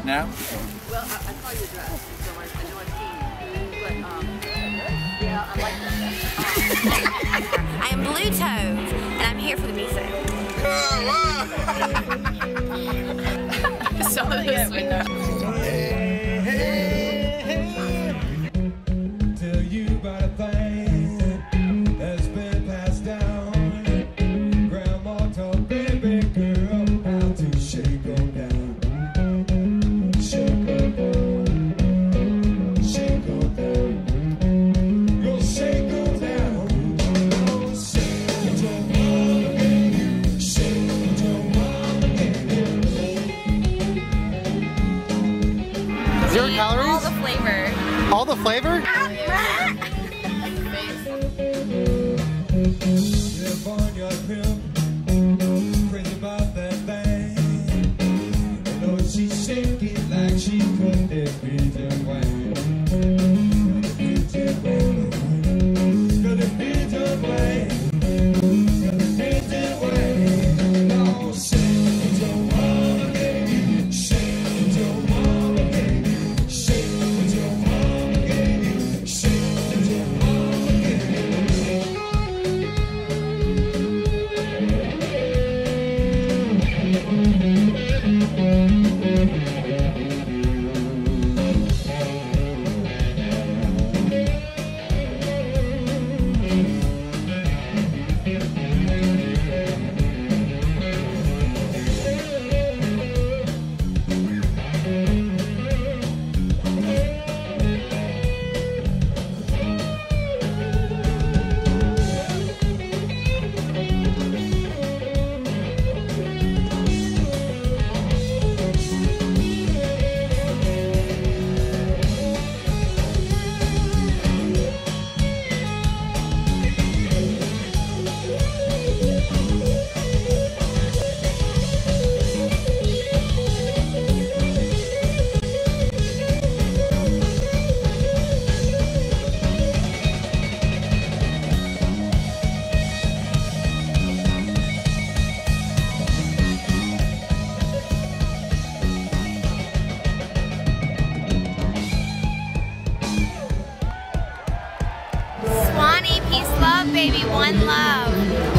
No? Well, I saw your dress, so I know I've seen you. But, yeah, I like that. I am Blue Tove, and I'm here for the music. So this window. Tell you about a thing that's been passed down. Grandma taught baby girl how to shake her down. Shake her down. Shake her down. Go shake her down. Oh, shake it your mama and you. Shake it your mama and you. 0 calories? All the flavor. All the flavor? Step on your hip, crazy about that thing. You know she's shaking like she could it pigeon wing. Pigeon wing, got a pigeon wing, got a pigeon wing. Now shake it your mama baby, shake it your mama baby, shake it your mama baby, shake it your mama baby. Wanee, peace, love, baby, one love.